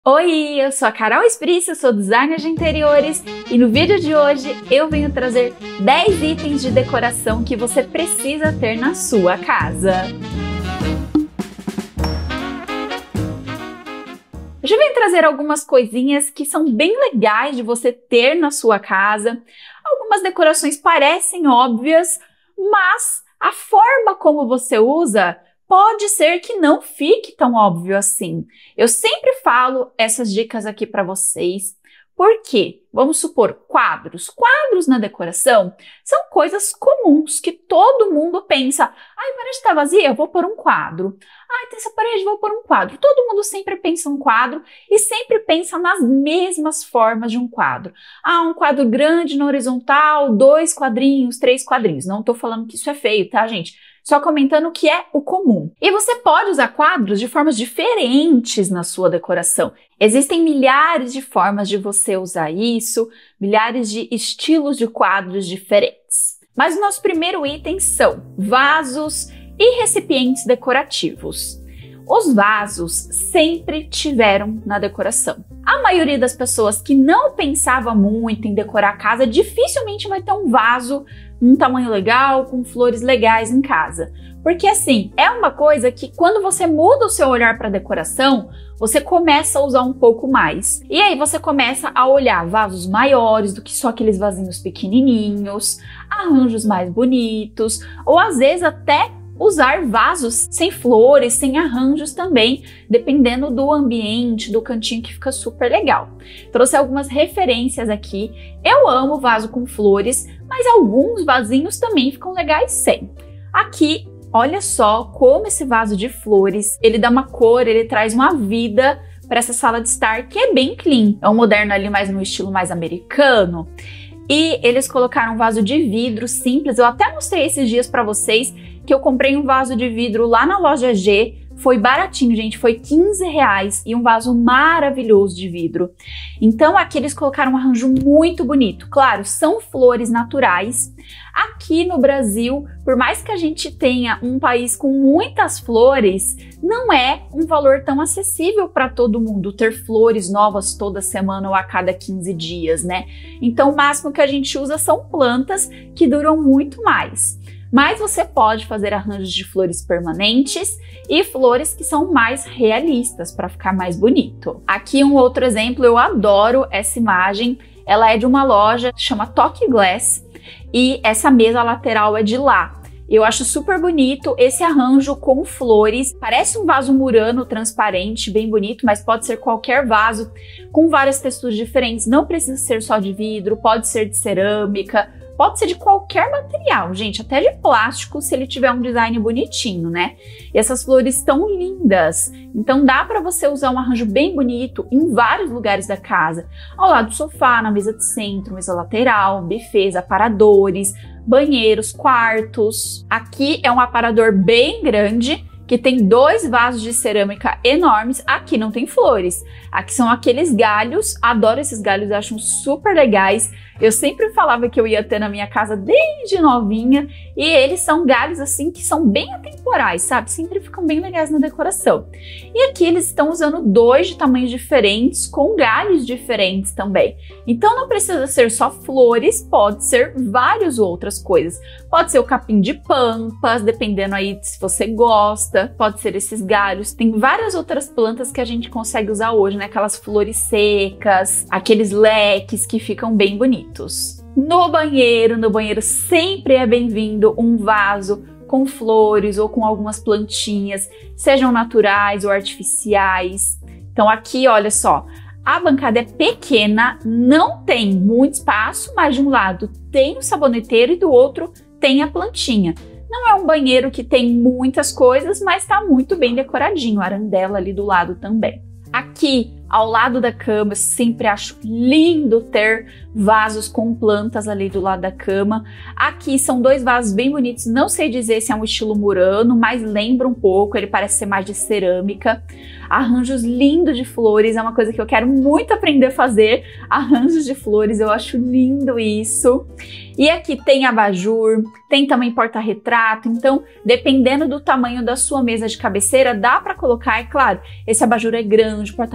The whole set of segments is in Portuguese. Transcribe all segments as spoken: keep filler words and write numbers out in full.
Oi, eu sou a Carol Esprício, sou designer de interiores e no vídeo de hoje eu venho trazer dez itens de decoração que você precisa ter na sua casa. Eu já venho trazer algumas coisinhas que são bem legais de você ter na sua casa. Algumas decorações parecem óbvias, mas a forma como você usa pode ser que não fique tão óbvio assim. Eu sempre falo essas dicas aqui para vocês. Por quê? Vamos supor, quadros. Quadros na decoração são coisas comuns que todo mundo pensa. Ai, a parede está vazia, eu vou pôr um quadro. Ai, tem essa parede, vou pôr um quadro. Todo mundo sempre pensa um quadro e sempre pensa nas mesmas formas de um quadro. Ah, um quadro grande na horizontal, dois quadrinhos, três quadrinhos. Não estou falando que isso é feio, tá, gente? Só comentando o que é o comum. E você pode usar quadros de formas diferentes na sua decoração. Existem milhares de formas de você usar isso, milhares de estilos de quadros diferentes. Mas o nosso primeiro item são vasos e recipientes decorativos. Os vasos sempre tiveram na decoração. A maioria das pessoas que não pensava muito em decorar a casa dificilmente vai ter um vaso um tamanho legal, com flores legais em casa. Porque assim, é uma coisa que quando você muda o seu olhar para a decoração, você começa a usar um pouco mais. E aí você começa a olhar vasos maiores do que só aqueles vasinhos pequenininhos, arranjos mais bonitos, ou às vezes até usar vasos sem flores, sem arranjos também, dependendo do ambiente, do cantinho, que fica super legal. Trouxe algumas referências aqui. Eu amo vaso com flores, mas alguns vasinhos também ficam legais sem. Aqui, olha só como esse vaso de flores, ele dá uma cor, ele traz uma vida para essa sala de estar, que é bem clean. É um moderno ali, mais no estilo mais americano. E eles colocaram um vaso de vidro simples. Eu até mostrei esses dias para vocês que eu comprei um vaso de vidro lá na loja G. Foi baratinho, gente, foi quinze reais e um vaso maravilhoso de vidro. Então aqui eles colocaram um arranjo muito bonito. Claro, são flores naturais. Aqui no Brasil, por mais que a gente tenha um país com muitas flores, não é um valor tão acessível para todo mundo ter flores novas toda semana ou a cada quinze dias, né? Então o máximo que a gente usa são plantas que duram muito mais. Mas você pode fazer arranjos de flores permanentes e flores que são mais realistas para ficar mais bonito. Aqui um outro exemplo, eu adoro essa imagem. Ela é de uma loja que chama Toque Glass e essa mesa lateral é de lá. Eu acho super bonito esse arranjo com flores. Parece um vaso murano transparente, bem bonito, mas pode ser qualquer vaso com várias texturas diferentes. Não precisa ser só de vidro, pode ser de cerâmica, pode ser de qualquer material, gente, até de plástico, se ele tiver um design bonitinho, né? E essas flores estão lindas, então dá para você usar um arranjo bem bonito em vários lugares da casa. Ao lado do sofá, na mesa de centro, mesa lateral, bufês, aparadores, banheiros, quartos. Aqui é um aparador bem grande, que tem dois vasos de cerâmica enormes. Aqui não tem flores, aqui são aqueles galhos. Adoro esses galhos, acho super legais. Eu sempre falava que eu ia ter na minha casa desde novinha e eles são galhos assim que são bem atemporais, sabe? Sempre ficam bem legais na decoração. E aqui eles estão usando dois de tamanhos diferentes com galhos diferentes também. Então não precisa ser só flores, pode ser várias outras coisas. Pode ser o capim de pampas, dependendo aí se você gosta. Pode ser esses galhos. Tem várias outras plantas que a gente consegue usar hoje, né? Aquelas flores secas, aqueles leques que ficam bem bonitos. No banheiro, no banheiro sempre é bem-vindo um vaso com flores ou com algumas plantinhas, sejam naturais ou artificiais. Então aqui, olha só, a bancada é pequena, não tem muito espaço, mas de um lado tem o saboneteiro e do outro tem a plantinha. Não é um banheiro que tem muitas coisas, mas está muito bem decoradinho, a arandela ali do lado também. Aqui, ao lado da cama, eu sempre acho lindo ter vasos com plantas ali do lado da cama. Aqui são dois vasos bem bonitos, não sei dizer se é um estilo murano, mas lembra um pouco, ele parece ser mais de cerâmica. Arranjos lindos de flores, é uma coisa que eu quero muito aprender a fazer, arranjos de flores, eu acho lindo isso. E aqui tem abajur, tem também porta-retrato, então dependendo do tamanho da sua mesa de cabeceira, dá para colocar, é claro, esse abajur é grande, o porta-retrato é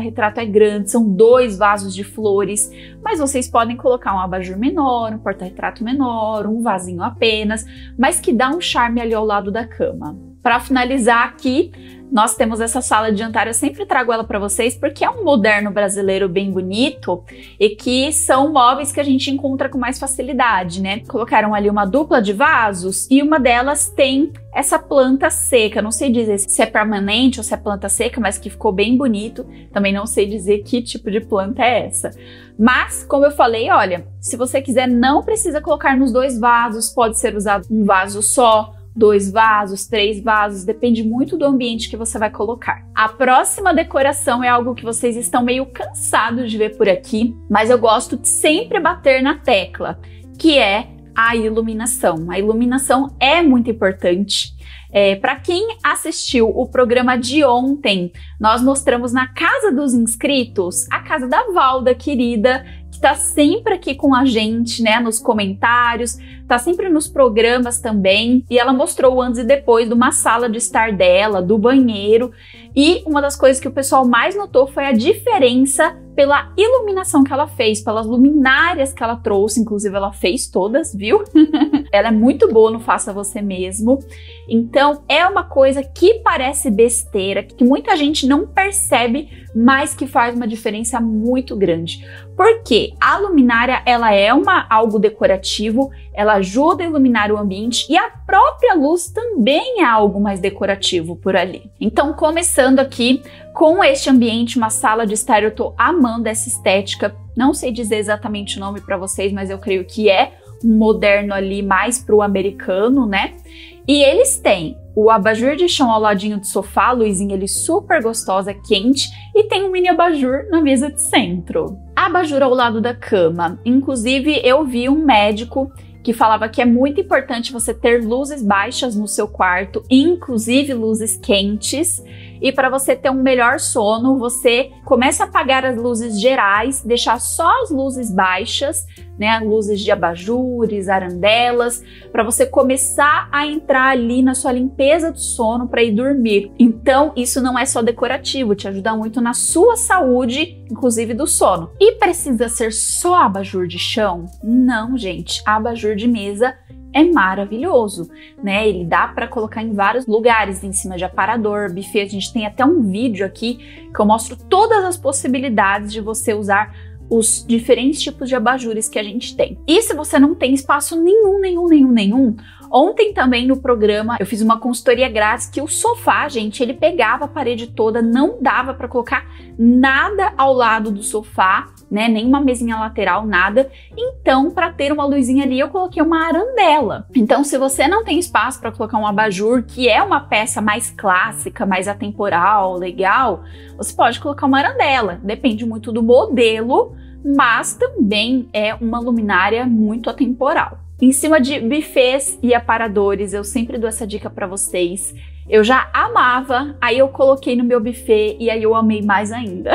grande, são dois vasos de flores, mas vocês podem colocar um abajur menor, um porta-retrato menor, um vasinho apenas, mas que dá um charme ali ao lado da cama. Para finalizar aqui, nós temos essa sala de jantar, eu sempre trago ela para vocês porque é um moderno brasileiro bem bonito e que são móveis que a gente encontra com mais facilidade, né? Colocaram ali uma dupla de vasos e uma delas tem essa planta seca, não sei dizer se é permanente ou se é planta seca, mas que ficou bem bonito, também não sei dizer que tipo de planta é essa. Mas, como eu falei, olha, se você quiser não precisa colocar nos dois vasos, pode ser usado um vaso só, dois vasos, três vasos, depende muito do ambiente que você vai colocar. A próxima decoração é algo que vocês estão meio cansados de ver por aqui, mas eu gosto de sempre bater na tecla, que é a iluminação. A iluminação é muito importante. É, para quem assistiu o programa de ontem, nós mostramos na casa dos inscritos a casa da Valda, querida, que tá sempre aqui com a gente, né, nos comentários, tá sempre nos programas também, e ela mostrou o antes e depois de uma sala de estar dela, do banheiro, e uma das coisas que o pessoal mais notou foi a diferença pela iluminação que ela fez, pelas luminárias que ela trouxe, inclusive ela fez todas, viu? Ela é muito boa no Faça Você Mesmo, então é uma coisa que parece besteira, que muita gente não percebe, mas que faz uma diferença muito grande. Porque a luminária, ela é uma, algo decorativo, ela ajuda a iluminar o ambiente e a própria luz também é algo mais decorativo por ali. Então, começando aqui com este ambiente, uma sala de estar, eu tô amando essa estética, não sei dizer exatamente o nome para vocês, mas eu creio que é um moderno ali mais pro americano, né? E eles têm o abajur de chão ao ladinho do sofá, a luzinha ali super gostosa, quente, e tem um mini abajur na mesa de centro. Abajur ao lado da cama. Inclusive, eu vi um médico que falava que é muito importante você ter luzes baixas no seu quarto, inclusive luzes quentes, e para você ter um melhor sono, você começa a apagar as luzes gerais, deixar só as luzes baixas, né, luzes de abajures, arandelas, para você começar a entrar ali na sua limpeza do sono para ir dormir. Então, isso não é só decorativo, te ajuda muito na sua saúde, inclusive do sono. E precisa ser só abajur de chão? Não, gente, abajur de mesa é maravilhoso, né? Ele dá para colocar em vários lugares, em cima de aparador, buffet. A gente tem até um vídeo aqui que eu mostro todas as possibilidades de você usar os diferentes tipos de abajures que a gente tem. E se você não tem espaço nenhum, nenhum, nenhum, nenhum, ontem também no programa eu fiz uma consultoria grátis que o sofá, gente, ele pegava a parede toda, não dava para colocar nada ao lado do sofá, né, nenhuma mesinha lateral, nada. Então, para ter uma luzinha ali, eu coloquei uma arandela. Então, se você não tem espaço para colocar um abajur, que é uma peça mais clássica, mais atemporal, legal, você pode colocar uma arandela. Depende muito do modelo, mas também é uma luminária muito atemporal. Em cima de buffets e aparadores, eu sempre dou essa dica para vocês. Eu já amava, aí eu coloquei no meu buffet e aí eu amei mais ainda.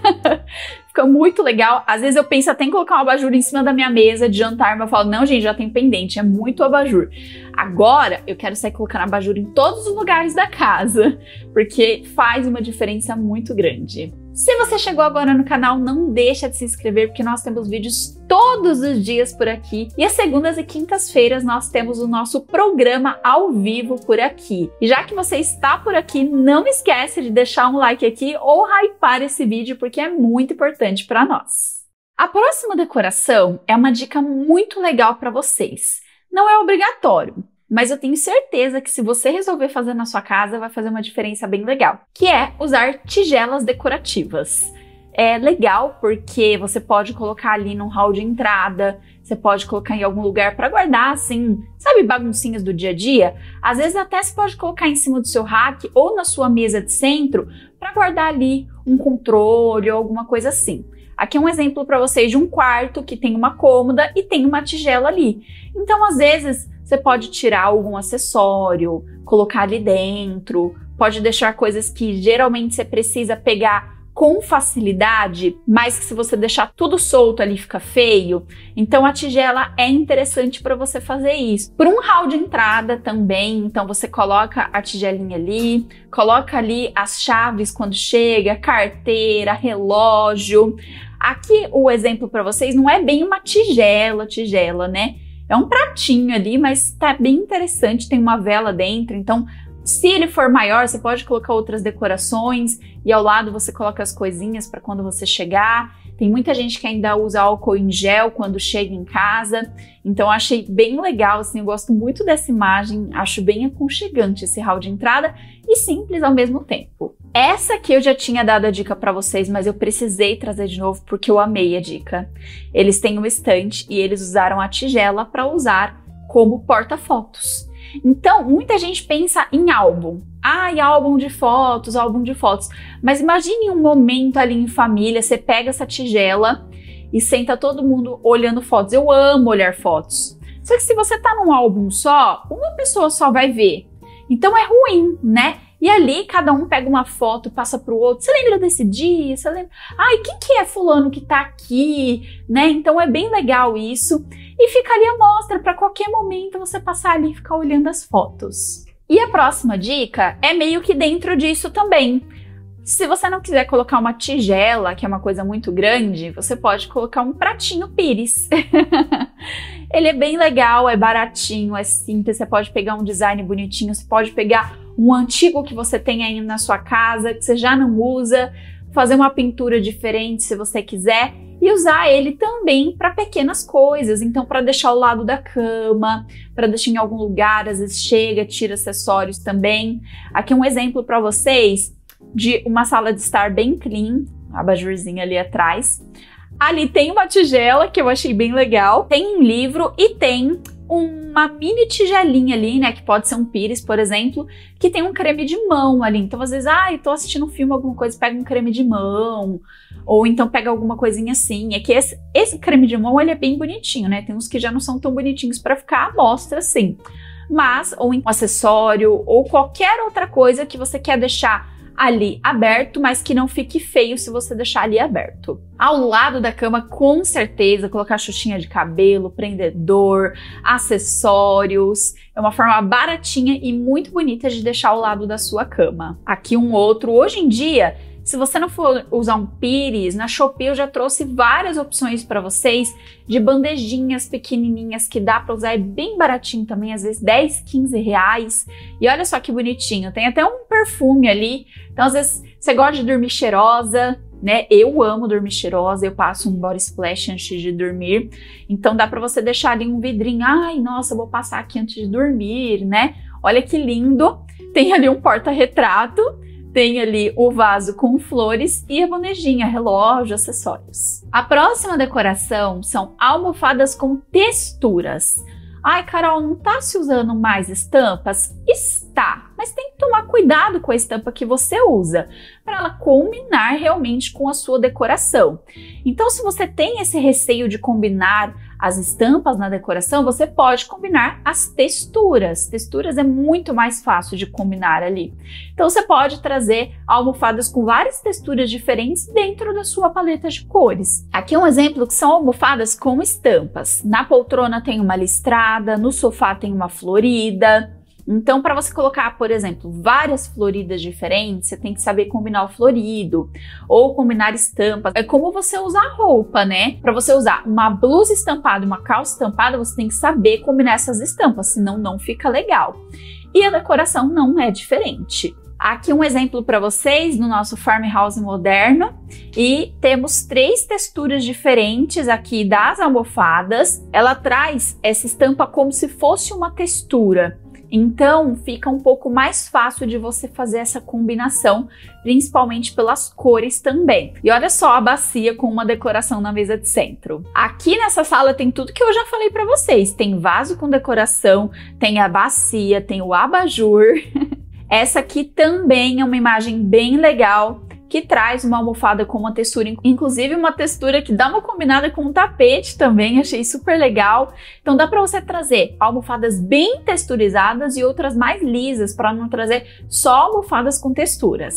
Fica muito legal. Às vezes eu penso até em colocar um abajur em cima da minha mesa de jantar, mas eu falo, não, gente, já tem pendente, é muito abajur. Agora eu quero sair colocando abajur em todos os lugares da casa, porque faz uma diferença muito grande. Se você chegou agora no canal, não deixa de se inscrever, porque nós temos vídeos todos os dias por aqui. E às segundas e quintas-feiras nós temos o nosso programa ao vivo por aqui. E já que você está por aqui, não esquece de deixar um like aqui ou hypar esse vídeo, porque é muito importante para nós. A próxima decoração é uma dica muito legal para vocês. Não é obrigatório, mas eu tenho certeza que se você resolver fazer na sua casa, vai fazer uma diferença bem legal, que é usar tigelas decorativas. É legal porque você pode colocar ali num hall de entrada, você pode colocar em algum lugar para guardar, assim, sabe, baguncinhas do dia a dia? Às vezes até você pode colocar em cima do seu rack ou na sua mesa de centro para guardar ali um controle ou alguma coisa assim. Aqui é um exemplo para vocês de um quarto que tem uma cômoda e tem uma tigela ali. Então, às vezes, você pode tirar algum acessório, colocar ali dentro, pode deixar coisas que geralmente você precisa pegar com facilidade, mas que se você deixar tudo solto ali fica feio, então a tigela é interessante para você fazer isso. Por um hall de entrada também, então você coloca a tigelinha ali, coloca ali as chaves quando chega, carteira, relógio. Aqui o exemplo para vocês não é bem uma tigela, tigela, né? É um pratinho ali, mas tá bem interessante, tem uma vela dentro, então se ele for maior, você pode colocar outras decorações e ao lado você coloca as coisinhas para quando você chegar. Tem muita gente que ainda usa álcool em gel quando chega em casa, então eu achei bem legal, assim, eu gosto muito dessa imagem, acho bem aconchegante esse hall de entrada e simples ao mesmo tempo. Essa aqui eu já tinha dado a dica para vocês, mas eu precisei trazer de novo porque eu amei a dica. Eles têm um estante e eles usaram a tigela para usar como porta-fotos. Então, muita gente pensa em álbum. Ai, álbum de fotos, álbum de fotos. Mas imagine um momento ali em família, você pega essa tigela e senta todo mundo olhando fotos. Eu amo olhar fotos. Só que se você tá num álbum só, uma pessoa só vai ver. Então é ruim, né? E ali cada um pega uma foto, passa pro outro. Você lembra desse dia? Você lembra? Ai, quem que é fulano que tá aqui? Né? Então é bem legal isso. E fica ali a mostra para qualquer momento você passar ali e ficar olhando as fotos. E a próxima dica é meio que dentro disso também. Se você não quiser colocar uma tigela, que é uma coisa muito grande, você pode colocar um pratinho pires. Ele é bem legal, é baratinho, é simples, você pode pegar um design bonitinho, você pode pegar um antigo que você tem aí na sua casa, que você já não usa, fazer uma pintura diferente se você quiser e usar ele também para pequenas coisas, então para deixar ao lado da cama, para deixar em algum lugar, às vezes chega, tira acessórios também. Aqui um exemplo para vocês de uma sala de estar bem clean, a abajurzinha ali atrás. Ali tem uma tigela que eu achei bem legal, tem um livro e tem uma mini tigelinha ali, né, que pode ser um pires, por exemplo, que tem um creme de mão ali. Então, às vezes, ah, eu tô assistindo um filme, alguma coisa, pega um creme de mão, ou então pega alguma coisinha assim. É que esse, esse creme de mão, ele é bem bonitinho, né? Tem uns que já não são tão bonitinhos para ficar à mostra assim. Mas, ou um acessório, ou qualquer outra coisa que você quer deixar ali aberto, mas que não fique feio se você deixar ali aberto. Ao lado da cama, com certeza, colocar xuxinha de cabelo, prendedor, acessórios. É uma forma baratinha e muito bonita de deixar ao lado da sua cama. Aqui um outro. Hoje em dia, se você não for usar um pires, na Shopee eu já trouxe várias opções para vocês de bandejinhas pequenininhas que dá para usar, é bem baratinho também, às vezes dez, quinze reais. E olha só que bonitinho, tem até um perfume ali. Então às vezes você gosta de dormir cheirosa, né? Eu amo dormir cheirosa, eu passo um body splash antes de dormir. Então dá para você deixar ali um vidrinho, ai, nossa, eu vou passar aqui antes de dormir, né? Olha que lindo. Tem ali um porta-retrato. Tem ali o vaso com flores e a bandejinha, relógio, acessórios. A próxima decoração são almofadas com texturas. Ai, Carol, não tá se usando mais estampas? Está, mas tem que tomar cuidado com a estampa que você usa, para ela combinar realmente com a sua decoração. Então, se você tem esse receio de combinar as estampas na decoração, você pode combinar as texturas. Texturas é muito mais fácil de combinar ali. Então, você pode trazer almofadas com várias texturas diferentes dentro da sua paleta de cores. Aqui um exemplo que são almofadas com estampas. Na poltrona tem uma listrada, no sofá tem uma florida. Então, para você colocar, por exemplo, várias floridas diferentes, você tem que saber combinar o florido ou combinar estampas. É como você usar roupa, né? Para você usar uma blusa estampada e uma calça estampada, você tem que saber combinar essas estampas, senão não fica legal. E a decoração não é diferente. Aqui um exemplo para vocês no nosso farmhouse moderno e temos três texturas diferentes aqui das almofadas. Ela traz essa estampa como se fosse uma textura. Então fica um pouco mais fácil de você fazer essa combinação, principalmente pelas cores também. E olha só a bacia com uma decoração na mesa de centro. Aqui nessa sala tem tudo que eu já falei para vocês. Tem vaso com decoração, tem a bacia, tem o abajur. Essa aqui também é uma imagem bem legal, que traz uma almofada com uma textura, inclusive uma textura que dá uma combinada com um tapete também, achei super legal. Então dá para você trazer almofadas bem texturizadas e outras mais lisas, para não trazer só almofadas com texturas.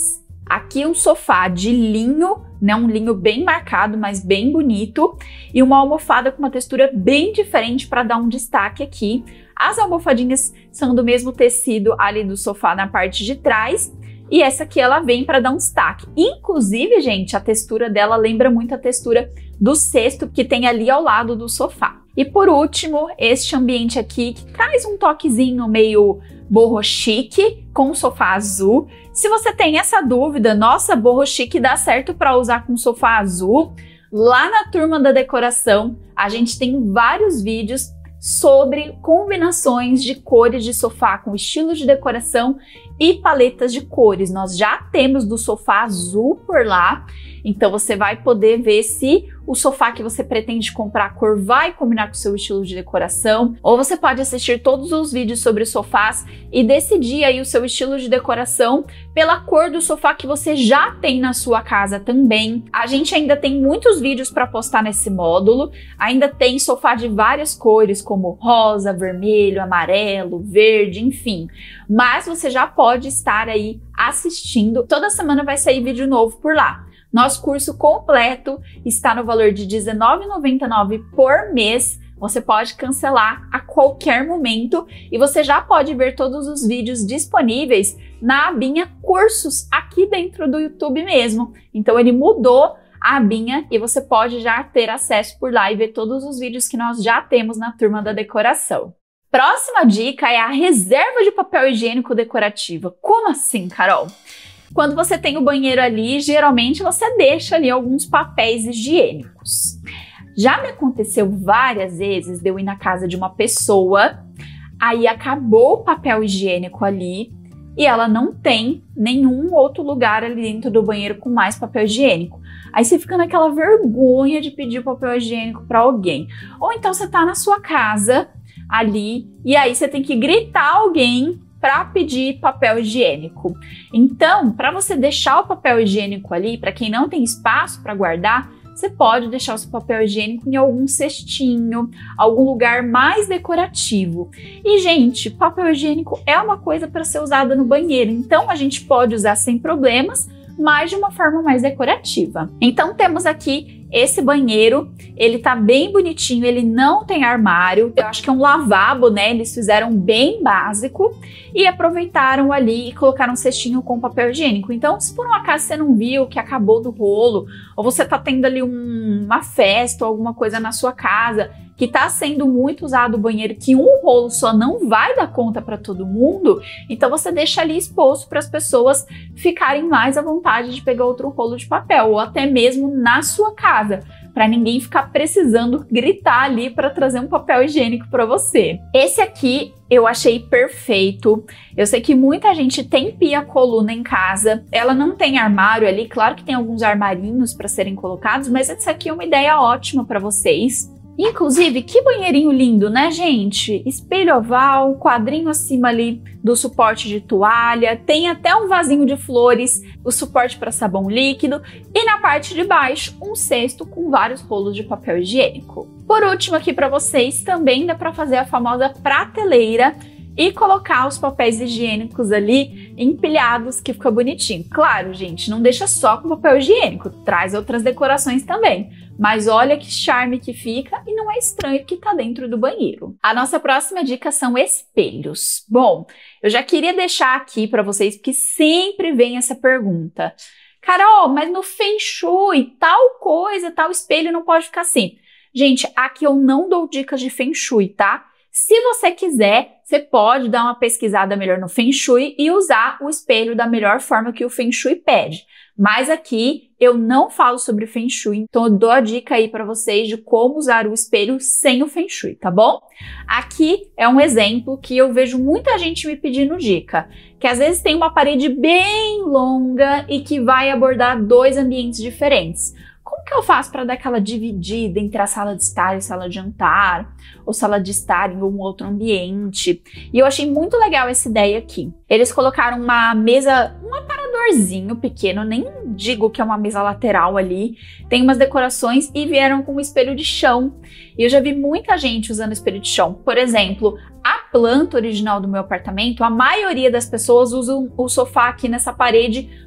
Aqui um sofá de linho, né, um linho bem marcado, mas bem bonito, e uma almofada com uma textura bem diferente para dar um destaque aqui. As almofadinhas são do mesmo tecido ali do sofá na parte de trás, e essa aqui ela vem para dar um destaque. Inclusive, gente, a textura dela lembra muito a textura do cesto que tem ali ao lado do sofá. E por último, este ambiente aqui que traz um toquezinho meio boho chique com sofá azul. Se você tem essa dúvida, nossa, boho chique dá certo para usar com sofá azul? Lá na Turma da Decoração, a gente tem vários vídeos sobre combinações de cores de sofá com estilos de decoração e paletas de cores. Nós já temos do sofá azul por lá, então você vai poder ver se o sofá que você pretende comprar, a cor vai combinar com o seu estilo de decoração, ou você pode assistir todos os vídeos sobre sofás e decidir aí o seu estilo de decoração pela cor do sofá que você já tem na sua casa também. A gente ainda tem muitos vídeos para postar nesse módulo, ainda tem sofá de várias cores, como rosa, vermelho, amarelo, verde, enfim. Mas você já pode estar aí assistindo. Toda semana vai sair vídeo novo por lá. Nosso curso completo está no valor de dezenove reais e noventa e nove centavos por mês. Você pode cancelar a qualquer momento e você já pode ver todos os vídeos disponíveis na abinha Cursos aqui dentro do YouTube mesmo. Então ele mudou a abinha e você pode já ter acesso por lá e ver todos os vídeos que nós já temos na Turma da Decoração. Próxima dica é a reserva de papel higiênico decorativo. Como assim, Carol? Quando você tem o banheiro ali, geralmente você deixa ali alguns papéis higiênicos. Já me aconteceu várias vezes de eu ir na casa de uma pessoa, aí acabou o papel higiênico ali e ela não tem nenhum outro lugar ali dentro do banheiro com mais papel higiênico. Aí você fica naquela vergonha de pedir papel higiênico para alguém. Ou então você tá na sua casa ali e aí você tem que gritar alguém para pedir papel higiênico. Então, para você deixar o papel higiênico ali, para quem não tem espaço para guardar, você pode deixar o seu papel higiênico em algum cestinho, algum lugar mais decorativo. E, gente, papel higiênico é uma coisa para ser usada no banheiro, então a gente pode usar sem problemas, mas de uma forma mais decorativa. Então temos aqui esse banheiro, ele tá bem bonitinho, ele não tem armário, eu acho que é um lavabo, né? Eles fizeram bem básico e aproveitaram ali e colocaram um cestinho com papel higiênico. Então, se por um acaso você não viu que acabou do rolo, ou você tá tendo ali um, uma festa ou alguma coisa na sua casa, que tá sendo muito usado o banheiro, que um rolo só não vai dar conta para todo mundo, então você deixa ali exposto para as pessoas ficarem mais à vontade de pegar outro rolo de papel, ou até mesmo na sua casa, para ninguém ficar precisando gritar ali para trazer um papel higiênico para você. Esse aqui eu achei perfeito. Eu sei que muita gente tem pia-coluna em casa, ela não tem armário ali, claro que tem alguns armarinhos para serem colocados, mas essa aqui é uma ideia ótima para vocês. Inclusive, que banheirinho lindo, né, gente? Espelho oval, quadrinho acima ali do suporte de toalha, tem até um vasinho de flores, o suporte para sabão líquido e na parte de baixo um cesto com vários rolos de papel higiênico. Por último aqui para vocês, também dá para fazer a famosa prateleira e colocar os papéis higiênicos ali empilhados, que fica bonitinho. Claro, gente, não deixa só com papel higiênico, traz outras decorações também. Mas olha que charme que fica e não é estranho que tá dentro do banheiro. A nossa próxima dica são espelhos. Bom, eu já queria deixar aqui para vocês, porque sempre vem essa pergunta. Carol, mas no Feng Shui, tal coisa, tal espelho não pode ficar assim. Gente, aqui eu não dou dicas de Feng Shui, tá? Se você quiser, você pode dar uma pesquisada melhor no Feng Shui e usar o espelho da melhor forma que o Feng Shui pede. Mas aqui eu não falo sobre Feng Shui, então eu dou a dica aí para vocês de como usar o espelho sem o Feng Shui, tá bom? Aqui é um exemplo que eu vejo muita gente me pedindo dica, que às vezes tem uma parede bem longa e que vai abordar dois ambientes diferentes. Como que eu faço para dar aquela dividida entre a sala de estar e a sala de jantar, ou sala de estar em um outro ambiente? E eu achei muito legal essa ideia aqui. Eles colocaram uma mesa, um aparadorzinho pequeno, nem digo que é uma mesa lateral ali, tem umas decorações e vieram com um espelho de chão. E eu já vi muita gente usando espelho de chão. Por exemplo, a planta original do meu apartamento, a maioria das pessoas usam o sofá aqui nessa parede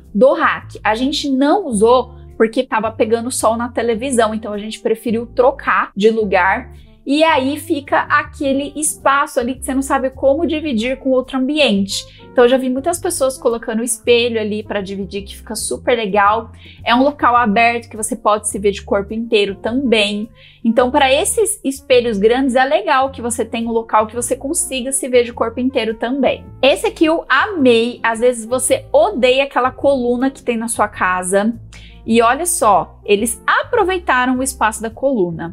do rack. A gente não usou porque estava pegando sol na televisão, então a gente preferiu trocar de lugar. E aí fica aquele espaço ali que você não sabe como dividir com outro ambiente. Então eu já vi muitas pessoas colocando o espelho ali para dividir, que fica super legal. É um local aberto que você pode se ver de corpo inteiro também. Então para esses espelhos grandes é legal que você tenha um local que você consiga se ver de corpo inteiro também. Esse aqui eu amei. Às vezes você odeia aquela coluna que tem na sua casa. E olha só, eles aproveitaram o espaço da coluna.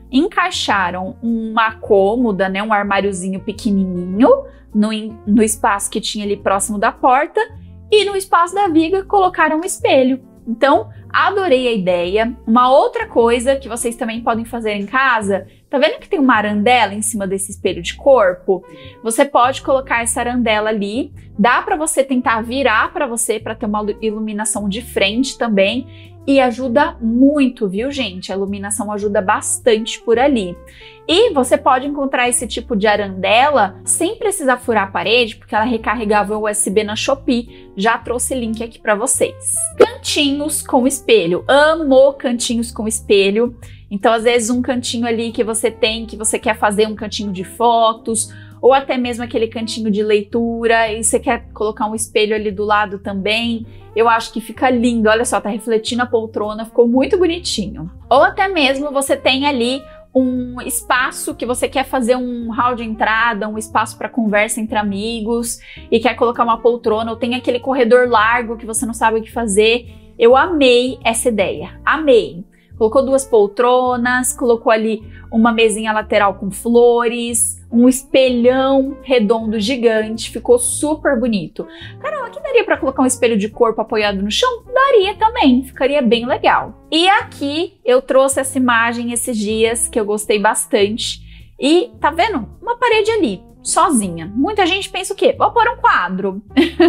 Encaixaram uma cômoda, né, um armáriozinho pequenininho no, no espaço que tinha ali próximo da porta, e no espaço da viga colocaram um espelho. Então, adorei a ideia. Uma outra coisa que vocês também podem fazer em casa, tá vendo que tem uma arandela em cima desse espelho de corpo? Você pode colocar essa arandela ali, dá para você tentar virar para você para ter uma iluminação de frente também, e ajuda muito, viu, gente? A iluminação ajuda bastante por ali. E você pode encontrar esse tipo de arandela sem precisar furar a parede, porque ela é recarregável U S B na Shopee. Já trouxe link aqui para vocês. Cantinhos com espelho. Amo cantinhos com espelho. Então, às vezes, um cantinho ali que você tem, que você quer fazer um cantinho de fotos, ou até mesmo aquele cantinho de leitura, e você quer colocar um espelho ali do lado também. Eu acho que fica lindo, olha só, tá refletindo a poltrona, ficou muito bonitinho. Ou até mesmo você tem ali um espaço que você quer fazer um hall de entrada, um espaço para conversa entre amigos e quer colocar uma poltrona, ou tem aquele corredor largo que você não sabe o que fazer. Eu amei essa ideia, amei. Colocou duas poltronas, colocou ali uma mesinha lateral com flores, um espelhão redondo gigante, ficou super bonito. Caramba, aqui daria para colocar um espelho de corpo apoiado no chão? Daria também, ficaria bem legal. E aqui eu trouxe essa imagem esses dias que eu gostei bastante. E tá vendo? Uma parede ali, sozinha. Muita gente pensa o quê? Vou pôr um quadro.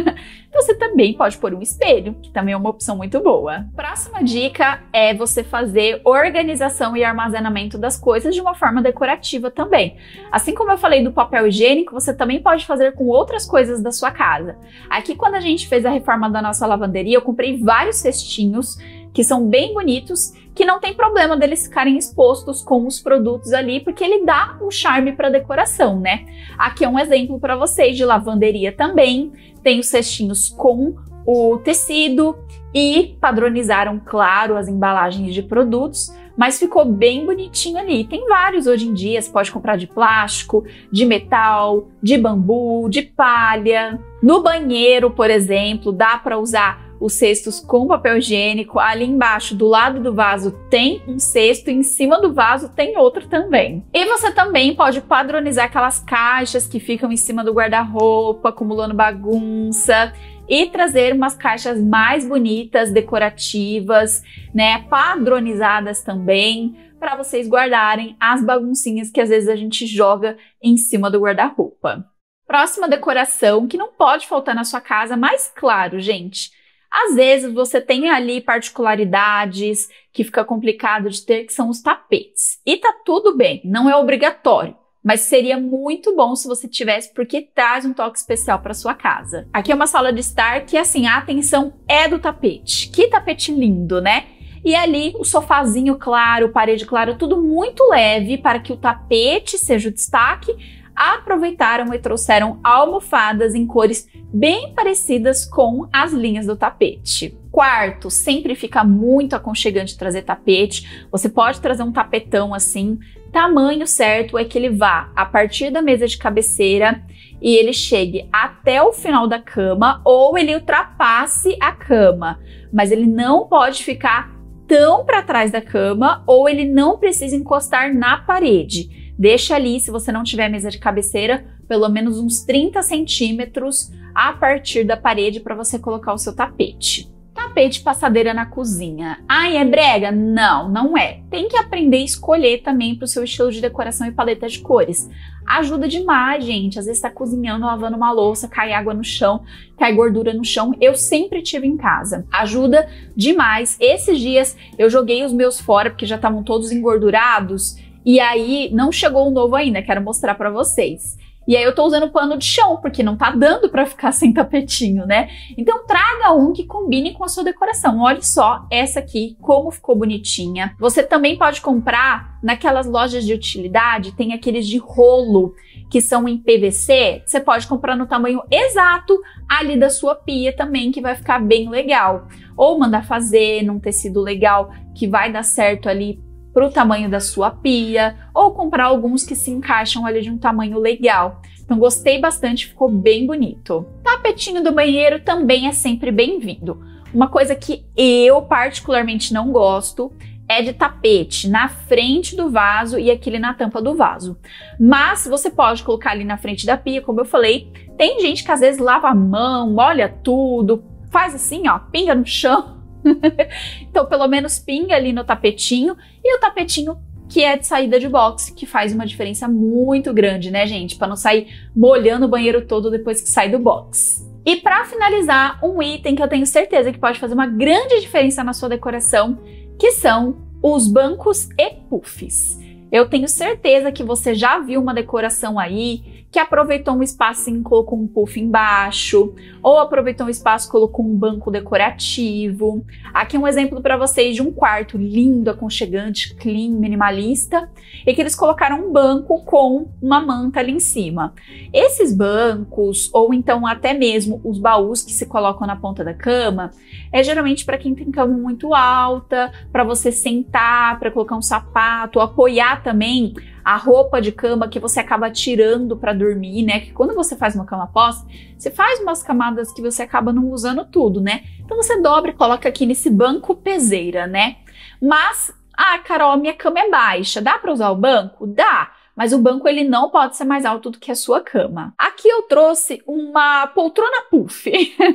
Você também pode pôr um espelho, que também é uma opção muito boa. Próxima dica é você fazer organização e armazenamento das coisas de uma forma decorativa também. Assim como eu falei do papel higiênico, você também pode fazer com outras coisas da sua casa. Aqui, quando a gente fez a reforma da nossa lavanderia, eu comprei vários cestinhos que são bem bonitos, que não tem problema deles ficarem expostos com os produtos ali, porque ele dá um charme para decoração, né? Aqui é um exemplo para vocês de lavanderia também. Tem os cestinhos com o tecido e padronizaram, claro, as embalagens de produtos, mas ficou bem bonitinho ali. Tem vários hoje em dia, você pode comprar de plástico, de metal, de bambu, de palha. No banheiro, por exemplo, dá para usar os cestos com papel higiênico. Ali embaixo, do lado do vaso, tem um cesto, e em cima do vaso tem outro também. E você também pode padronizar aquelas caixas que ficam em cima do guarda-roupa, acumulando bagunça, e trazer umas caixas mais bonitas, decorativas, né, padronizadas também, para vocês guardarem as baguncinhas que às vezes a gente joga em cima do guarda-roupa. Próxima decoração que não pode faltar na sua casa, mas claro, gente, às vezes você tem ali particularidades que fica complicado de ter, que são os tapetes. E tá tudo bem, não é obrigatório, mas seria muito bom se você tivesse, porque traz um toque especial para sua casa. Aqui é uma sala de estar que, assim, a atenção é do tapete. Que tapete lindo, né? E ali o sofazinho claro, parede clara, tudo muito leve para que o tapete seja o destaque. Aproveitaram e trouxeram almofadas em cores bem parecidas com as linhas do tapete. Quarto, sempre fica muito aconchegante trazer tapete. Você pode trazer um tapetão assim, tamanho certo é que ele vá a partir da mesa de cabeceira e ele chegue até o final da cama, ou ele ultrapasse a cama, mas ele não pode ficar tão para trás da cama, ou ele não precisa encostar na parede. Deixa ali, se você não tiver mesa de cabeceira, pelo menos uns trinta centímetros a partir da parede para você colocar o seu tapete. Tapete passadeira na cozinha. Ai, é brega? Não, não é. Tem que aprender a escolher também para o seu estilo de decoração e paleta de cores. Ajuda demais, gente. Às vezes tá cozinhando, lavando uma louça, cai água no chão, cai gordura no chão. Eu sempre tive em casa. Ajuda demais. Esses dias eu joguei os meus fora porque já estavam todos engordurados. E aí, não chegou o novo ainda, quero mostrar para vocês. E aí eu tô usando pano de chão, porque não tá dando pra ficar sem tapetinho, né? Então traga um que combine com a sua decoração. Olha só essa aqui, como ficou bonitinha. Você também pode comprar naquelas lojas de utilidade, tem aqueles de rolo, que são em P V C. Você pode comprar no tamanho exato ali da sua pia também, que vai ficar bem legal. Ou mandar fazer num tecido legal, que vai dar certo ali pro tamanho da sua pia, ou comprar alguns que se encaixam ali de um tamanho legal. Então gostei bastante, ficou bem bonito. Tapetinho do banheiro também é sempre bem-vindo. Uma coisa que eu particularmente não gosto é de tapete na frente do vaso e aquele na tampa do vaso. Mas você pode colocar ali na frente da pia, como eu falei. Tem gente que às vezes lava a mão, molha tudo, faz assim, ó, pinga no chão. Então, pelo menos pinga ali no tapetinho, e o tapetinho que é de saída de box, que faz uma diferença muito grande, né, gente? Para não sair molhando o banheiro todo depois que sai do box. E para finalizar, um item que eu tenho certeza que pode fazer uma grande diferença na sua decoração, que são os bancos e puffs. Eu tenho certeza que você já viu uma decoração aí que aproveitou um espaço e colocou um puff embaixo, ou aproveitou um espaço e colocou um banco decorativo. Aqui um exemplo para vocês de um quarto lindo, aconchegante, clean, minimalista, e que eles colocaram um banco com uma manta ali em cima. Esses bancos, ou então até mesmo os baús que se colocam na ponta da cama, é geralmente para quem tem cama muito alta, para você sentar, para colocar um sapato, apoiar também a roupa de cama que você acaba tirando para dormir, né? Que quando você faz uma cama posta, você faz umas camadas que você acaba não usando tudo, né? Então você dobra e coloca aqui nesse banco peseira, né? Mas, ah, Carol, minha cama é baixa, dá para usar o banco? Dá! Mas o banco ele não pode ser mais alto do que a sua cama. Aqui eu trouxe uma poltrona puff,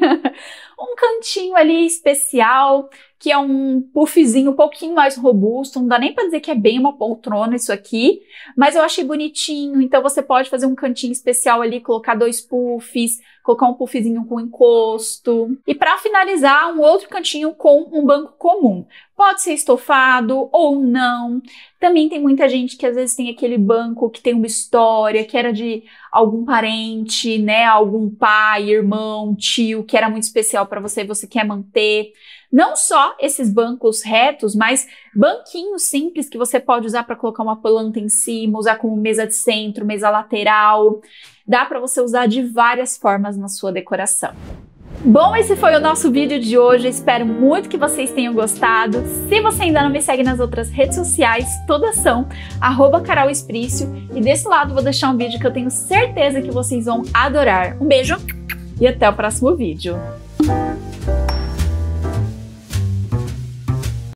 um cantinho ali especial, que é um puffzinho um pouquinho mais robusto, não dá nem para dizer que é bem uma poltrona isso aqui, mas eu achei bonitinho, então você pode fazer um cantinho especial ali, colocar dois puffs, colocar um puffzinho com encosto. E para finalizar, um outro cantinho com um banco comum. Pode ser estofado ou não. Também tem muita gente que às vezes tem aquele banco que tem uma história, que era de algum parente, né, algum pai, irmão, tio, que era muito especial para você e você quer manter. Não só esses bancos retos, mas banquinhos simples que você pode usar para colocar uma planta em cima, usar como mesa de centro, mesa lateral. Dá para você usar de várias formas na sua decoração. Bom, esse foi o nosso vídeo de hoje, espero muito que vocês tenham gostado. Se você ainda não me segue nas outras redes sociais, todas são arroba Carol Esprício, e desse lado vou deixar um vídeo que eu tenho certeza que vocês vão adorar. Um beijo e até o próximo vídeo.